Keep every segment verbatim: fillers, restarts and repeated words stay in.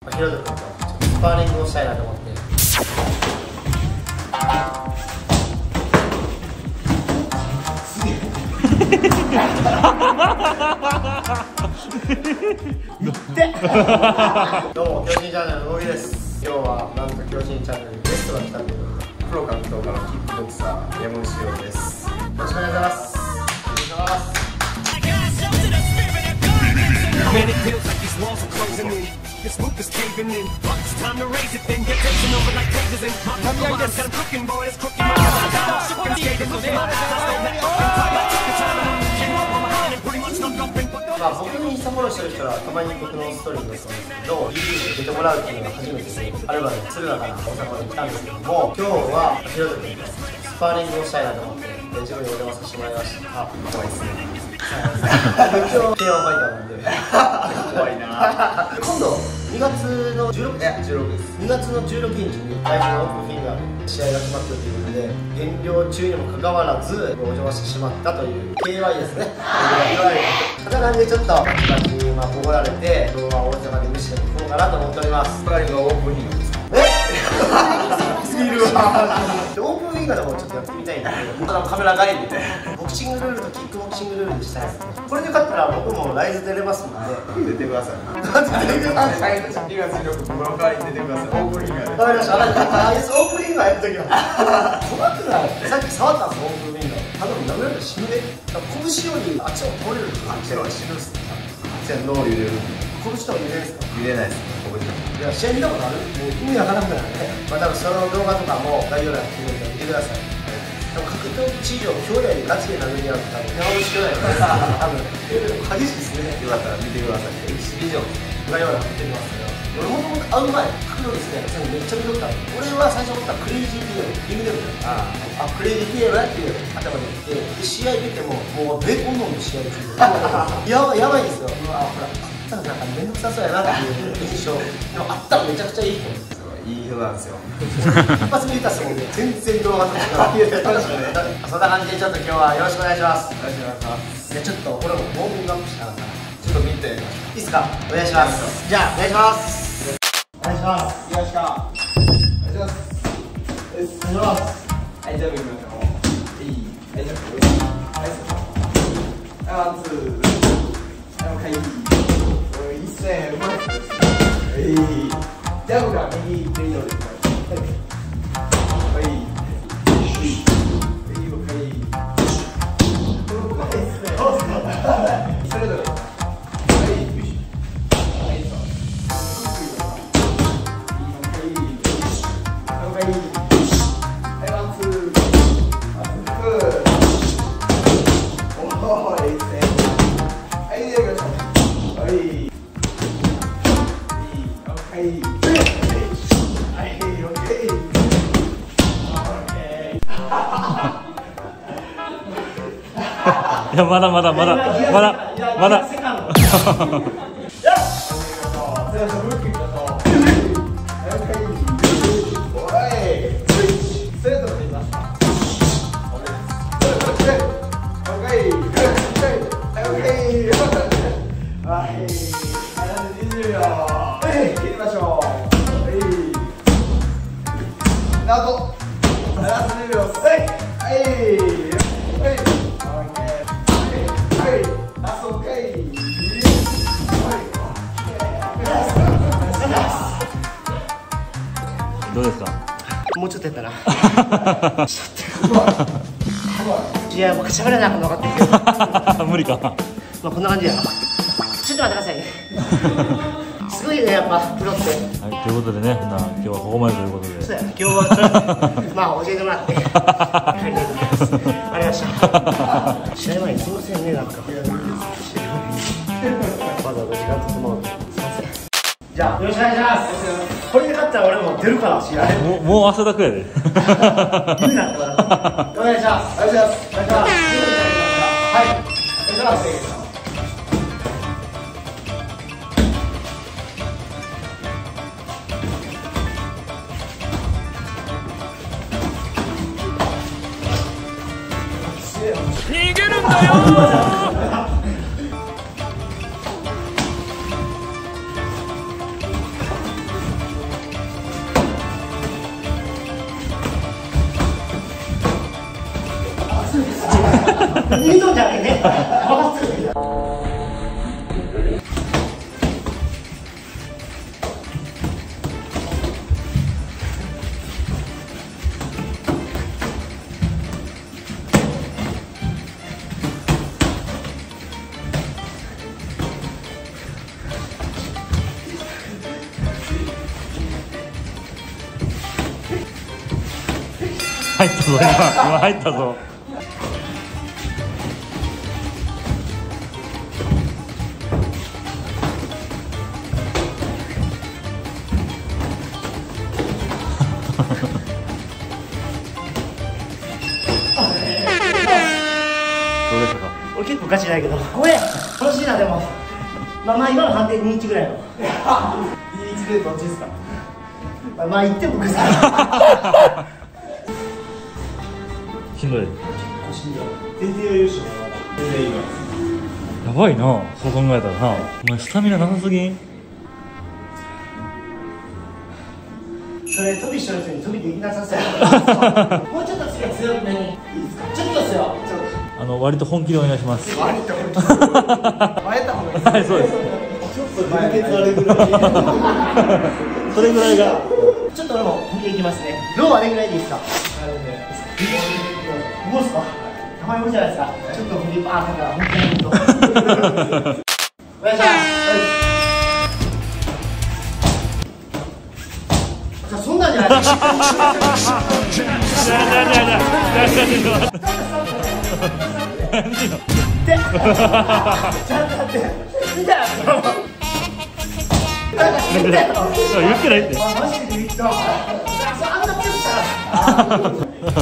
ヒロト君とスパーリングをしたいなと思って。どうも、巨人チャンネルの動きです。今日はなんと巨人チャンネルにゲストが来たということで、プロ格闘家のキックボクサー山口洋です。よろしくお願いします。お願いします。まあ僕にインスタフォローしてる人はたまに僕のストーリーに載せるんですけど、リリースで出てもらうっていうのが初めてで、アルバム敦賀から大阪まで来たんですけども、今日はヒロト君とスパーリングをしたいなと思って、ジムにお邪魔させてもらいました。あ、怖いっすね。今日ケーワンファイターなんで怖いな。今度にがつのじゅうろく、いやじゅうろくです。にがつのじゅうろくにちに大事なオープンフィンガーで試合が決まってるということで、減量中にもかかわらずお邪魔してしまったという ケーワイ ですね。いわゆる肩感じでちょっとバチバチにまあボコられて、今日は大阪で飯でも食おうかなと思っております。スパーリングがオープンフィンガーですか？えすぎるわ。オープンフィンガーでもちょっとやってみたいんだけど、本当カメラ外でボクシングルールとキックボクシングルールにしたいですね。これで勝ったら僕もライズ出れますので、出てください。出てください。にがつじゅうろく、僕の代わりに出てください。オープンフィンガーで。わかりました。あいつオープンフィンガーやっときます。困ってない。さっき触ったんです、オープンフィンガー。多分舐められたら死ぬで。拳よりあっちを通れる。あっちは死ぬっす。あっちは脳を揺れる。拳とか揺れないですか？揺れないです。いや、試合見たことある？もう意味わからなくなるね。まあ多分その動画とかも概要欄に記入して見てください。でも格闘技史上兄弟でガチで殴り合うと多分山口兄弟が多分激しいですね。よかったら見てください。以上概要欄見てみますけど、俺もともと会う前格闘技好きなやつめっちゃ見とった。俺は最初思ったらクレイジーピエロ、リングデブだよ。ああ、クレイジーピエロやっていう頭に来て、で試合出てももうベーコンノンの試合でやばいやばいんですよ。うわほらなんか面倒くさそうやなっていう印象。でもあったらめちゃくちゃいい人。いい人なんですよ。一発見た人もね、全然動画と違う。そんな感じでちょっと今日はよろしくお願いします。よろしくお願いします。じゃあちょっと俺もウォーミングアップしたかったらちょっと見ていいですか？お願いします。じゃあお願いします。お願いします。よろしくお願いします。お願いします。はい、じゃあ行きましょう。いい。はい、じゃあはい、ワンツー。はい、もう一回。ジャブが右、右のです。はい。はい。それぞれ。はい。はい。はい。はい。ワンツー。ワンツー。おお、いいですね。はい、できました。はい。はい、はい、オッケー。 いや、まだまだまだまだまだ。どうですか？ もうちょっとやったな。いや、僕喋らなあかんの分かってるけど無理か。 まあこんな感じや。ちょっと待ってくださいね。すごいね、やっぱプロって。 はい、ということでね、な今日はここまでということで。 そうや、今日はまあ教えてもらって帰ります。ありました。試合前にすいませんね、なんか。わざわざ時間取ってもらってすいません。じゃあよろしくお願いします。これで勝ったら俺も出るから試合。 もうもう汗だくやで。 無理だってからお願いします。お願いします。お願いします。はい、お願いします。 逃げるんだよ。 二度じゃねえ回す入ったぞ今今入ったぞどうでしたか。 俺結構ガチないけどごめん楽しいな。でもまあまあ今の判定にいちぐらいのにいちでどっちですか。まあまあ言っても僕さしんどい。 しんどい。全然余裕っしょ。全然いいわ。 やばいな、そう考えたらな。お前スタミナなさすぎん。 それ飛びしてる人に飛びできなさそう。もうちょっと次は強めにいいですか。ちょっとですよ。 あの割と本気でお願いします。 割と本気で前やった方がいい。 はい、そうです。 ちょっと前血あれぐらいそれぐらいがちょっと俺も本気でいきますね。ローあれぐらいでいいですか。どうですか。たまにいるじゃないですか。ちょっと振りバーンから本気でお願いします。じゃあそんなんじゃないですか。 じゃあじゃあじゃあじゃあじゃあじゃあちゃんと待って。見たよ。 言ってないって。 マジで言った。あんな強くしたら。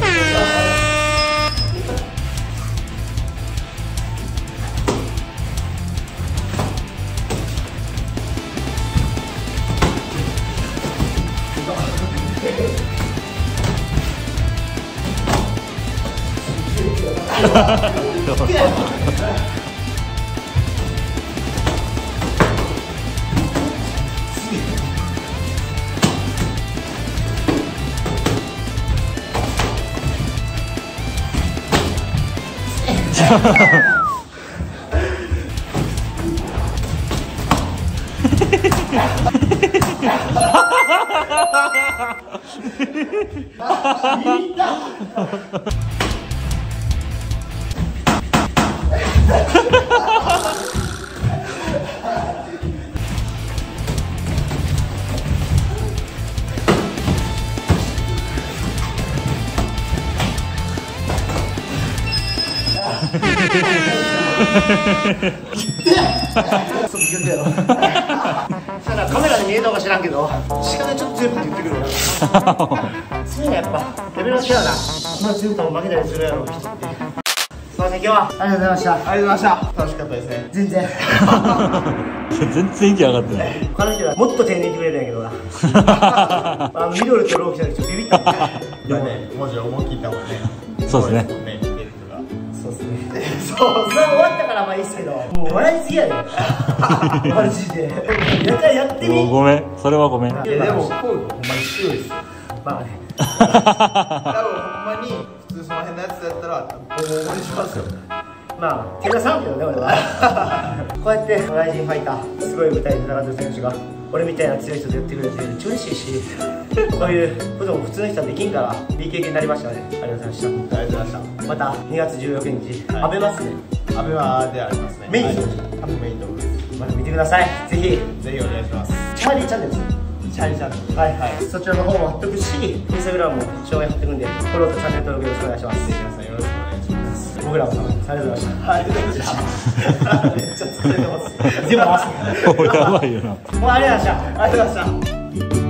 カメラで見えたか知らんけど、鹿でちょっと強くって言ってくるわ。そういうのやっぱレベルが違うな。まあ強くても負けたりするやろ人って。すいません、今日はありがとうございました。ありがとうございました。楽しかったですね。全然全然息上がってない。 他の人はもっと丁寧に言ってくれるんやけどな。あのミドルとロー来た時ちょっとビビったもんね。 今ね、文字を思い切ったもんね。 そうですね。 そうですね。そう、それ終わったからまあいいっすけど、もう笑いすぎやで。マジで。やったらやってみ。 ごめん、それはごめん。 いやでも、コードほんまに強いですよ。 まあね。 多分ほんまに普通その辺のやつやったら、大盛りしますよね。 まあ、怪我さんけどね、俺は。こうやって、ライジンファイター、すごい舞台で戦ってる選手が、俺みたいな強い人とやってくれて、めっちゃ嬉しいし、こういうことも普通の人はできんから、いい経験になりましたね。ありがとうございました。 ありがとうございました。 また、にがつじゅうよっか日、 はい、 アベマスね。 アベマでありますね。 メイン、はい、 多分メインとです。 また見てください。ぜひ。 ぜひお願いします。 チャーリーチャンネルです。チャーリーチャンネル。はいはい。そちらの方も貼っておくし、インスタグラムも紹介貼ってるんで、フォローとチャンネル登録よろしくお願いします。 ぜひ皆さんよろしくお願いします。 僕らもありがとうございました。 ありがとうございました。めっちゃ疲れてます。 全部合わせて。 やばいよな。 もうありがとうございました。ありがとうございました。